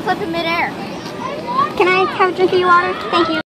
flip in midair. Can I have a drink of your water? Thank you.